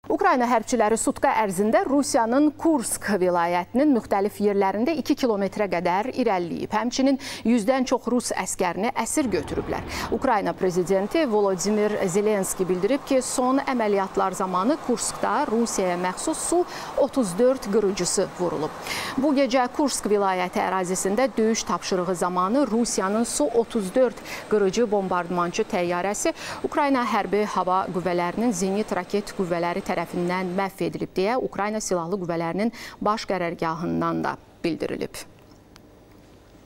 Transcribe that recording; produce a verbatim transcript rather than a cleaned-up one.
Ukrayna hərbçiləri sutka ərzində Rusiyanın Kursk vilayətinin müxtəlif yerlərində iki kilometrə qədər irəliləyib. Həmçinin yüzdən çox Rus əskərini əsir götürüblər. Ukrayna prezidenti Volodimir Zelenski bildirib ki, son əməliyyatlar zamanı Kurskda Rusiyaya məxsus Su otuz dörd qırıcısı vurulub. Bu gecə Kursk vilayəti ərazisində döyüş tapşırığı zamanı Rusiyanın Su otuz dörd qırıcı bombardmançı təyyarəsi Ukrayna hərbi hava qüvvələrinin zenit raket qüvvələri tərəfindən məhv edilib deyə Ukrayna Silahlı Qüvvələrinin baş qərargahından da bildirilib.